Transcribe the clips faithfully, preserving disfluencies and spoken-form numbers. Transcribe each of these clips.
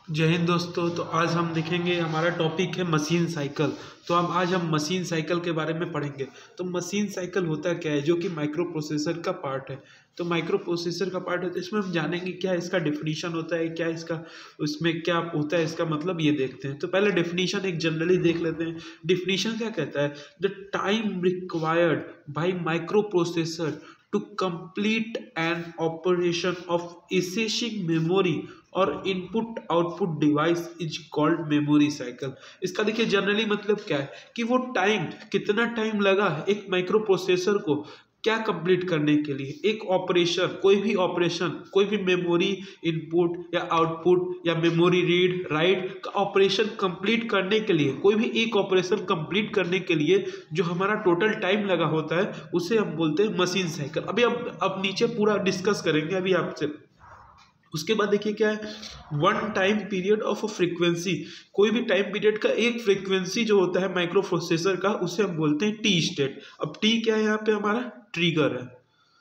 जय हिंद दोस्तों। तो आज हम देखेंगे, हमारा टॉपिक है मशीन साइकिल। तो हम आज हम मशीन साइकिल के बारे में पढ़ेंगे। तो मशीन साइकिल होता क्या है, जो कि माइक्रो प्रोसेसर का पार्ट है। तो माइक्रो प्रोसेसर का पार्ट है, तो इसमें हम जानेंगे क्या इसका डिफिनीशन होता है, क्या इसका उसमें क्या होता है, इसका मतलब ये देखते हैं। तो पहले डिफिनीशन एक जनरली देख लेते हैं। डिफिनीशन क्या कहता है, the time required by microprocessor to complete an operation of accessing memory और input output device is called memory cycle. इसका देखिए जनरली मतलब क्या है कि वो टाइम, कितना टाइम लगा एक माइक्रो प्रोसेसर को क्या कंप्लीट करने के लिए, एक ऑपरेशन, कोई भी ऑपरेशन, कोई भी मेमोरी इनपुट या आउटपुट या मेमोरी रीड राइट का ऑपरेशन कंप्लीट करने के लिए, कोई भी एक ऑपरेशन कंप्लीट करने के लिए जो हमारा टोटल टाइम लगा होता है, उसे हम बोलते हैं मशीन साइकिल। अभी अब अब नीचे पूरा डिस्कस करेंगे अभी आपसे। उसके बाद देखिए क्या है, one time period of a frequency. कोई भी टाइम पीरियड का एक फ्रीक्वेंसी जो होता है माइक्रो प्रोसेसर का, उसे हम बोलते हैं टी स्टेट। अब टी क्या है यहाँ पे, हमारा ट्रिगर है,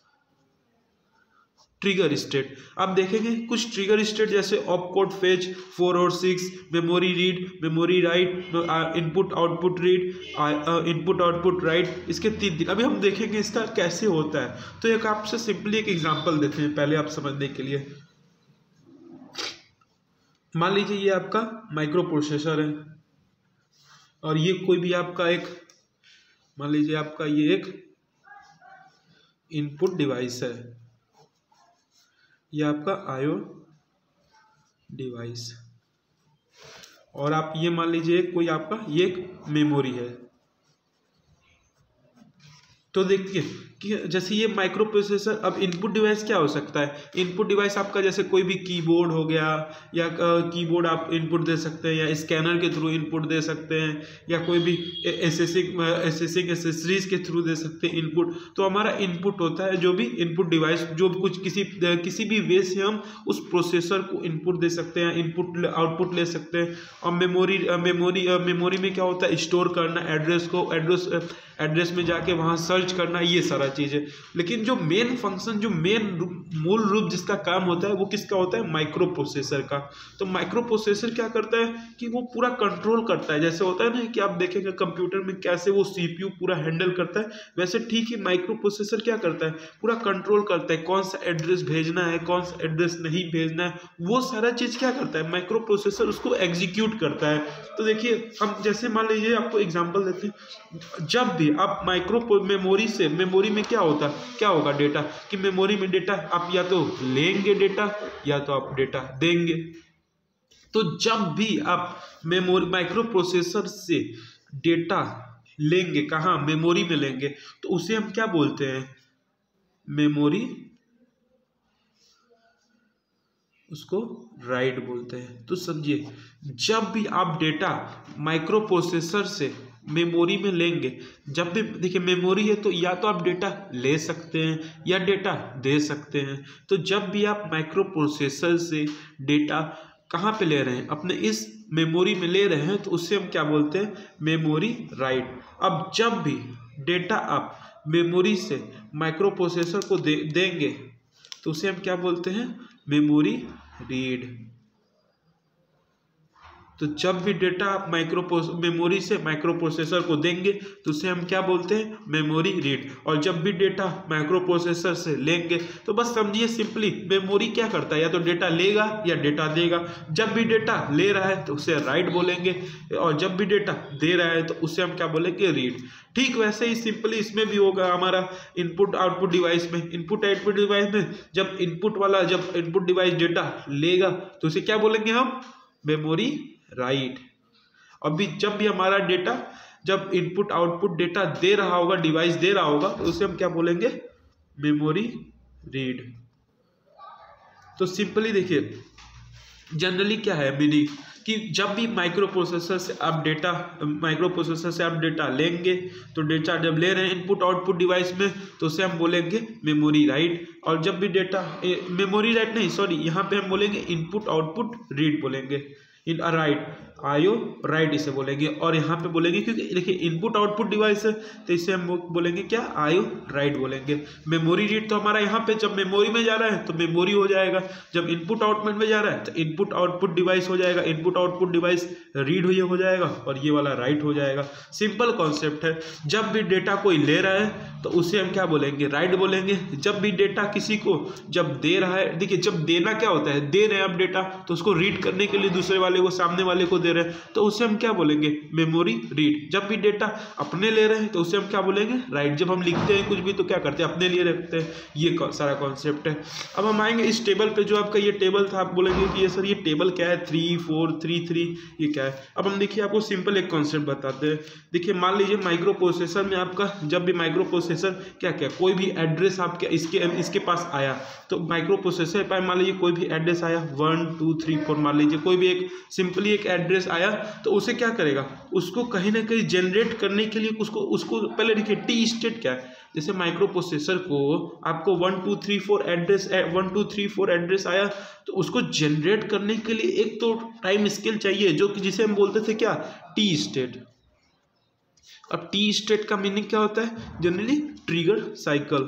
ट्रिगर स्टेट। आप देखेंगे कुछ ट्रिगर स्टेट जैसे ऑपकोड फेच, फोर और six, memory read, memory write, input output read, input output write, इसके तीन दिन अभी हम देखेंगे इसका कैसे होता है। तो एक आपसे सिंपली एक एग्जांपल देते हैं पहले आप समझने के लिए। मान लीजिए ये आपका माइक्रो प्रोसेसर है और ये कोई भी आपका एक, मान लीजिए आपका ये एक इनपुट डिवाइस है, ये आपका आईओ डिवाइस, और आप ये मान लीजिए कोई आपका ये एक मेमोरी है। तो देखिए कि जैसे ये माइक्रो प्रोसेसर, अब इनपुट डिवाइस क्या हो सकता है, इनपुट डिवाइस आपका जैसे कोई भी कीबोर्ड हो गया, या कीबोर्ड आप इनपुट दे सकते हैं, या स्कैनर के थ्रू इनपुट दे सकते हैं, या कोई भी एसेसिंग एसेसिंग एसेसरीज के थ्रू दे सकते हैं इनपुट। तो हमारा इनपुट होता है जो भी इनपुट डिवाइस, जो कुछ किसी किसी भी वे से हम उस प्रोसेसर को इनपुट दे सकते हैं, इनपुट आउटपुट ले सकते हैं। और मेमोरी मेमोरी मेमोरी में क्या होता है, स्टोर करना एड्रेस को, एड्रेस एड्रेस में जाके वहाँ सर्च करना, ये सारा चीज़ है। लेकिन जो मेन फंक्शन, जो मेन मूल रूप जिसका काम होता है, वो किसका होता है, माइक्रो प्रोसेसर का। तो माइक्रो प्रोसेसर क्या करता है कि वो पूरा कंट्रोल करता है। जैसे होता है ना कि आप देखेंगे कंप्यूटर में कैसे वो सीपीयू पूरा हैंडल करता है, वैसे ठीक ही माइक्रो प्रोसेसर क्या करता है, पूरा कंट्रोल करता है। कौन सा एड्रेस भेजना है, कौन सा एड्रेस नहीं भेजना है, वो सारा चीज़ क्या करता है, माइक्रो प्रोसेसर उसको एग्जीक्यूट करता है। तो देखिए हम जैसे मान लीजिए आपको एग्जाम्पल देते हैं, जब भी आप माइक्रो मेमोरी से, मेमोरी में क्या होता है, क्या होगा डेटा, कि मेमोरी में डेटा आप या तो लेंगे डेटा, या तो आप डेटा देंगे। तो जब भी आप मेमोरी माइक्रो प्रोसेसर से डेटा लेंगे, कहाँ, मेमोरी में लेंगे, तो उसे हम क्या बोलते हैं, मेमोरी, उसको राइट बोलते हैं। तो समझिए जब भी आप डेटा माइक्रो प्रोसेसर से मेमोरी में लेंगे, जब भी देखिए मेमोरी है तो या तो आप डेटा ले सकते हैं या डेटा दे सकते हैं। तो जब भी आप माइक्रो प्रोसेसर से डेटा कहाँ पे ले रहे हैं, अपने इस मेमोरी में ले रहे हैं, तो उससे हम क्या बोलते हैं, मेमोरी राइट। अब जब भी डेटा आप मेमोरी से माइक्रो प्रोसेसर को दे देंगे तो उसे हम क्या बोलते हैं, मेमोरी रीड। तो जब भी डेटा आप माइक्रो मेमोरी से माइक्रो प्रोसेसर को देंगे तो उसे हम क्या बोलते हैं, मेमोरी रीड। और जब भी डेटा माइक्रो प्रोसेसर से लेंगे, तो बस समझिए सिंपली मेमोरी क्या करता है, या तो डेटा लेगा या डेटा देगा। जब भी डेटा ले रहा है तो उसे राइट बोलेंगे, और जब भी डेटा दे रहा है तो उसे हम क्या बोलेंगे, रीड। ठीक वैसे ही सिंपली इसमें भी होगा हमारा इनपुट आउटपुट डिवाइस में। इनपुट आउटपुट डिवाइस में जब इनपुट वाला, जब इनपुट डिवाइस डेटा लेगा तो उसे क्या बोलेंगे हम, मेमोरी राइट। अभी जब भी हमारा डेटा, जब इनपुट आउटपुट डेटा दे रहा होगा, डिवाइस दे रहा होगा, तो उसे हम क्या बोलेंगे, मेमोरी रीड। तो सिंपली देखिए जनरली क्या है मीनिंग, कि जब भी माइक्रो प्रोसेसर से आप डेटा माइक्रो प्रोसेसर से आप डेटा लेंगे, तो डेटा जब ले रहे हैं इनपुट आउटपुट डिवाइस में, तो उसे हम बोलेंगे मेमोरी राइट। और जब भी डेटा, मेमोरी राइट नहीं सॉरी यहाँ पे हम बोलेंगे इनपुट आउटपुट रीड बोलेंगे। इन राइट, आयो राइट इसे बोलेंगे। और यहाँ पे बोलेंगे क्योंकि देखिए इनपुट आउटपुट डिवाइस है तो इसे हम बोलेंगे क्या, आयो राइट बोलेंगे। मेमोरी रीड तो हमारा यहाँ पे जब मेमोरी में जा रहा है तो मेमोरी हो जाएगा, जब इनपुट आउटपुट में जा रहा है तो इनपुट आउटपुट डिवाइस हो जाएगा, इनपुट आउटपुट डिवाइस रीड हुई हो जाएगा और ये वाला राइट हो जाएगा। सिंपल कॉन्सेप्ट है। जब भी डेटा कोई ले रहा है तो उसे हम क्या बोलेंगे, राइट बोलेंगे। जब भी डेटा किसी को जब दे रहा है, देखिए जब देना क्या होता है, दे रहे हैं आप डेटा तो उसको रीड करने के लिए दूसरे वाले को, सामने वाले को दे रहे हैं तो उसे हम क्या बोलेंगे, मेमोरी रीड। जब भी डेटा अपने ले रहे हैं तो उसे हम क्या बोलेंगे, राइट। जब हम लिखते हैं कुछ भी तो क्या करते हैं, अपने लिए रखते हैं। ये सारा कॉन्सेप्ट है। अब हम आएंगे इस टेबल पे, जो आपका ये टेबल था, आप बोलेंगे कि ये सर ये टेबल क्या है, थ्री फोर थ्री थ्री ये क्या है। अब हम देखिए आपको सिंपल एक कॉन्सेप्ट बताते हैं। देखिए मान लीजिए माइक्रो प्रोसेसर में आपका, जब भी माइक्रो प्रोसेसर क्या क्या कोई भी एड्रेस आपके इसके इसके पास आया तो माइक्रो प्रोसेसर पर मान लीजिए कोई भी एड्रेस आया वन टू थ्री फोर, मान लीजिए कोई भी एक सिंपली एक एड्रेस आया तो उसे क्या करेगा, उसको कहीं ना कहीं जनरेट करने के लिए उसको उसको पहले देखिए टी स्टेट क्या है। जैसे माइक्रो प्रोसेसर को आपको one two three four address one two three four address आया तो उसको जनरेट करने के लिए एक तो टाइम स्केल चाहिए जो कि जिसे हम बोलते थे क्या, टी स्टेट। अब टी स्टेट का मीनिंग क्या होता है, जनरली ट्रिगर साइकिल।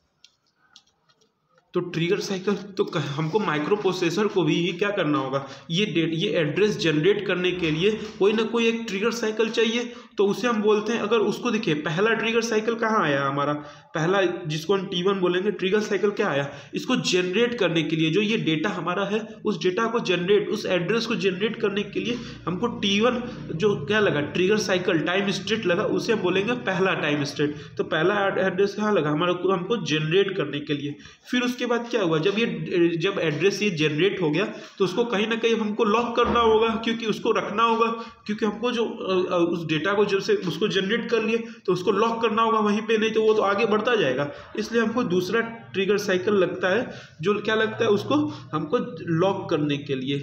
तो ट्रिगर साइकिल तो हमको माइक्रो प्रोसेसर को भी क्या करना होगा, ये डेट ये एड्रेस जनरेट करने के लिए कोई ना कोई एक ट्रिगर साइकिल चाहिए। तो उसे हम बोलते हैं, अगर उसको देखिए पहला ट्रिगर साइकिल कहाँ आया हमारा, पहला जिसको हम टी वन बोलेंगे, ट्रिगर साइकिल क्या आया, इसको जनरेट करने के लिए जो ये डेटा हमारा है उस डेटा को जनरेट, उस एड्रेस को जनरेट करने के लिए हमको टी वन जो क्या लगा, ट्रिगर साइकिल टाइम स्टेट लगा, उसे हम बोलेंगे पहला टाइम स्टेट। तो पहला एड्रेस कहाँ लगा हमारा, हमको जनरेट करने के लिए। फिर उसके बाद क्या हुआ, जब ये जब एड्रेस ये जनरेट हो गया तो उसको कहीं ना कहीं हमको लॉक करना होगा, क्योंकि उसको रखना होगा, क्योंकि हमको जो उस डेटा को जब से उसको जनरेट कर लिए तो उसको लॉक करना होगा वहीं पे, नहीं तो वो तो आगे बढ़ता जाएगा। इसलिए हमको दूसरा ट्रिगर साइकिल लगता है जो क्या लगता है, उसको हमको लॉक करने के लिए।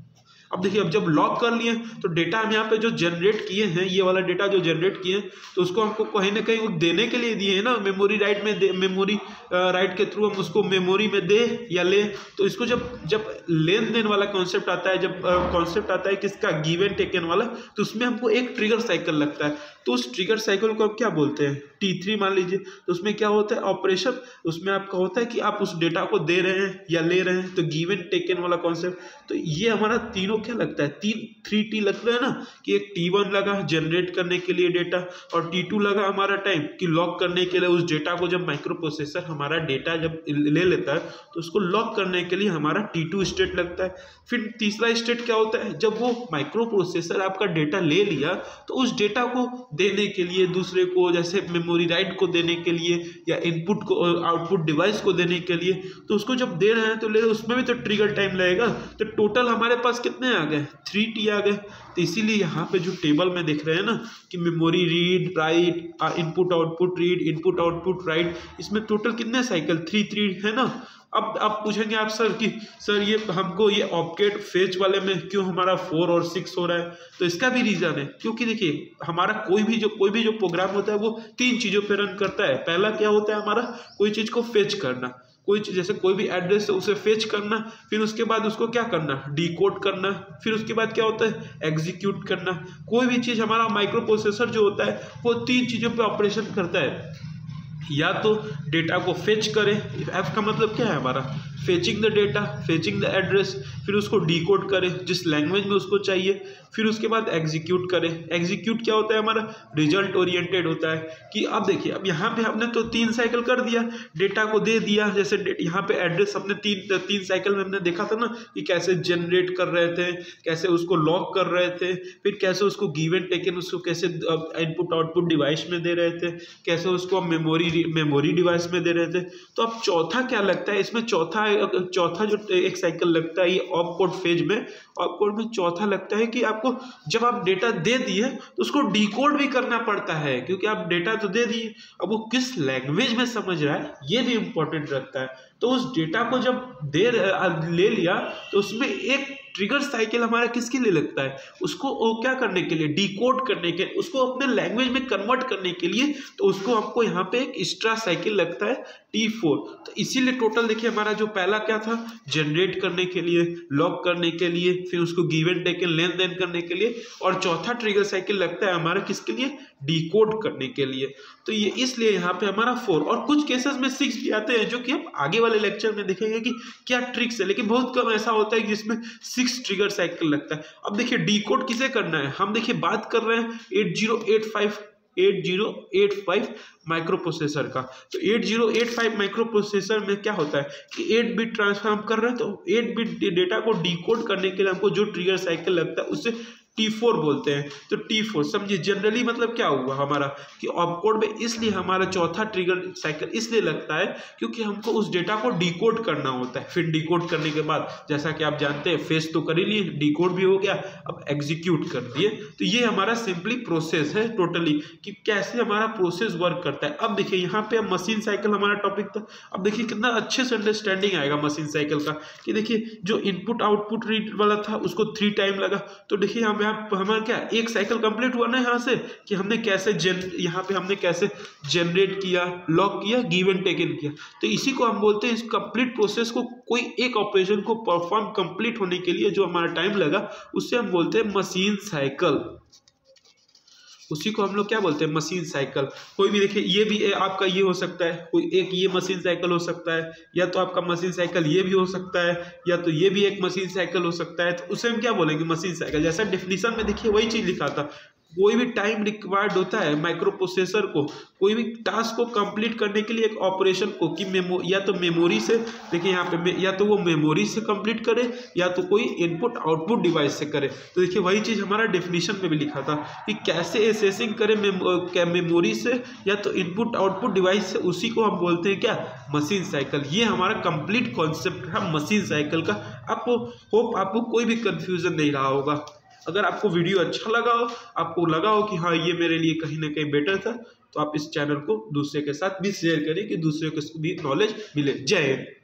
अब देखिए अब जब लॉक कर लिए तो डेटा हम यहाँ पे जो जनरेट किए हैं, ये वाला डेटा जो जनरेट किए हैं तो उसको हमको कहीं ना कहीं देने के लिए दिए हैं ना, मेमोरी राइट में दे, मेमोरी राइट के थ्रू हम उसको मेमोरी में दे या ले। तो इसको जब जब लेन देन वाला कॉन्सेप्ट आता है, जब कॉन्सेप्ट आता है किसका, गिव एंड टेकन वाला, तो उसमें हमको एक ट्रिगर साइकिल लगता है। तो उस ट्रिगर साइकिल को हम क्या बोलते हैं, टी थ्री मान लीजिए। तो उसमें क्या होता है, ऑपरेशन उसमें आपका होता है कि आप उस डेटा को दे रहे हैं या ले रहे हैं, तो गिव एंड टेकन वाला कॉन्सेप्ट। तो ये हमारा तीनों क्या लगता है, तीन थ्री टी लगता है ना, कि एक टी वन लगा जनरेट करने के लिए डेटा, और टी टू लगा हमारा टाइम कि लॉक करने के लिए उस डेटा को, जब माइक्रो प्रोसेसर हमारा डेटा जब ले लेता है तो उसको लॉक करने के लिए हमारा टी टू स्टेट लगता है। फिर तीसरा स्टेट क्या होता है, जब वो माइक्रो प्रोसेसर आपका डेटा ले लिया तो उस डेटा को देने के लिए दूसरे को, जैसे मेमोरी राइट को देने के लिए या इनपुट को आउटपुट डिवाइस को देने के लिए, तो उसको जब दे रहे हैं तो ले रहे, उसमें भी तो ट्रिगर टाइम लगेगा। तो टोटल हमारे पास कितने आ गए, थ्री टी आ गए। तो इसीलिए यहाँ पे जो टेबल में देख रहे हैं ना कि memory read write, input output read, input output write, इसमें टोटल कितने साइकिल, थ्री थ्री है ना। अब आप पूछेंगे आप सर कि सर ये हमको ये ऑपकेट फेच वाले में क्यों हमारा फोर और सिक्स हो रहा है, तो इसका भी रीज़न है, क्योंकि देखिए हमारा कोई भी जो कोई भी जो प्रोग्राम होता है वो तीन चीज़ों पे रन करता है। पहला क्या होता है हमारा, कोई चीज़ को फेच करना, कोई चीज़ जैसे कोई भी एड्रेस है उसे फेच करना, फिर उसके बाद उसको क्या करना, डिकोड करना, फिर उसके बाद क्या होता है, एग्जीक्यूट करना। कोई भी चीज़ हमारा माइक्रो प्रोसेसर जो होता है वो तीन चीज़ों पे ऑपरेशन करता है, या तो डेटा को फेच करे, एफ का मतलब क्या है हमारा, fetching the data, fetching the address, फिर उसको डिकोड करे जिस लैंग्वेज में उसको चाहिए, फिर उसके बाद एग्जीक्यूट करे। एग्जीक्यूट क्या होता है हमारा, रिजल्ट ओरिएंटेड होता है। कि अब देखिए अब यहाँ पे हमने तो तीन साइकिल कर दिया, डेटा को दे दिया, जैसे यहाँ पे एड्रेस हमने तीन तीन साइकिल में हमने देखा था ना कि कैसे जनरेट कर रहे थे, कैसे उसको लॉक कर रहे थे, फिर कैसे उसको गिव एंड टेकन, उसको कैसे इनपुट आउटपुट डिवाइस में दे रहे थे, कैसे उसको मेमोरी मेमोरी डिवाइस में दे रहे थे। तो अब चौथा क्या लगता है इसमें, चौथा चौथा जो एक साइकिल लगता है ये ऑप कोड फेज में, ऑप कोड में चौथा लगता है कि आपको जब आप डेटा दे दिए तो उसको डिकोड भी करना पड़ता है, क्योंकि आप डेटा तो दे दिए, अब वो किस लैंग्वेज में समझ रहा है ये भी इंपॉर्टेंट रखता है। तो उस डेटा को जब दे ले लिया तो उसमें एक ट्रिगर साइकिल हमारा किसके लिए लगता है, उसको वो क्या करने के लिए, डिकोड करने के, उसको अपने लैंग्वेज में कन्वर्ट करने के लिए, तो उसको हमको यहाँ पे एक एक्स्ट्रा साइकिल लगता है टी फोर। तो इसीलिए टोटल देखिए हमारा जो पहला क्या था, जनरेट करने के लिए, लॉक करने के लिए, फिर उसको गिव एंड टेक लेन देन करने के लिए, और चौथा ट्रिगर साइकिल लगता है हमारा किसके लिए, डिकोड करने के लिए। तो ये इसलिए यहाँ पे हमारा फोर, और कुछ केसेस में सिक्स भी आते हैं जो कि हम आगे वाले लेक्चर में देखेंगे कि क्या ट्रिक्स है, लेकिन बहुत कम ऐसा होता है जिसमें सिक्स ट्रिगर साइकिल लगता है। अब देखिए डिकोड किसे करना है, हम देखिए बात कर रहे हैं eight zero eight five eight zero eight five microprocessor का। तो eight zero eight five microprocessor में क्या होता है कि एट बिट ट्रांसफर हम कर रहे हैं, तो एट बिट डेटा को डिकोड करने के लिए हमको जो ट्रिगर साइकिल लगता है उससे टी फोर बोलते हैं। तो टी फोर समझिए जनरली मतलब क्या हुआ हमारा कि ऑपकोड में इसलिए हमारा चौथा ट्रिगर साइकिल इसलिए लगता है क्योंकि हमको उस डेटा को डिकोड करना होता है। फिर डिकोड करने के बाद जैसा कि आप जानते हैं फेस तो कर ही लिए, डिकोड भी हो गया, अब एग्जीक्यूट कर दिए। तो ये हमारा सिंपली प्रोसेस है टोटली कि कैसे हमारा प्रोसेस वर्क करता है। अब देखिए यहाँ पे अब मशीन साइकिल हमारा टॉपिक था। अब देखिए कितना अच्छे से अंडरस्टैंडिंग आएगा मशीन साइकिल का कि देखिए जो इनपुट आउटपुट रीड वाला था उसको थ्री टाइम लगा, तो देखिए यहाँ हमारा क्या एक साइकिल कंप्लीट हुआ ना यहाँ से कि हमने कैसे जेन यहाँ पे हमने कैसे जनरेट किया, लॉक किया, गिव एंड टेकन किया। तो इसी को हम बोलते हैं, इस कंप्लीट प्रोसेस को, कोई एक ऑपरेशन को परफॉर्म कंप्लीट होने के लिए जो हमारा टाइम लगा उससे हम बोलते हैं मशीन साइकिल। उसी को हम लोग क्या बोलते हैं, मशीन साइकिल। कोई भी देखिए ये भी आपका ये हो सकता है, कोई एक ये मशीन साइकिल हो सकता है, या तो आपका मशीन साइकिल ये भी हो सकता है, या तो ये भी एक मशीन साइकिल हो सकता है। तो उसे हम क्या बोलेंगे, मशीन साइकिल। जैसा डेफिनेशन में देखिए वही चीज लिखा था, कोई भी टाइम रिक्वायर्ड होता है माइक्रो प्रोसेसर को कोई भी टास्क को कंप्लीट करने के लिए, एक ऑपरेशन को कि मेमो या तो मेमोरी से, देखिए यहाँ पे या तो वो मेमोरी से कंप्लीट करे या तो कोई इनपुट आउटपुट डिवाइस से करे। तो देखिए वही चीज़ हमारा डेफिनेशन में भी लिखा था कि कैसे एसेसिंग करे मेमोरी से या तो इनपुट आउटपुट डिवाइस से, उसी को हम बोलते हैं क्या, मशीन साइकिल। ये हमारा कंप्लीट कॉन्सेप्ट है मशीन साइकिल का। आपको होप आपको कोई भी कंफ्यूजन नहीं रहा होगा। अगर आपको वीडियो अच्छा लगा हो, आपको लगा हो कि हाँ ये मेरे लिए कहीं ना कहीं बेटर था, तो आप इस चैनल को दूसरे के साथ भी शेयर करें कि दूसरे को भी नॉलेज मिले। जय हिंद।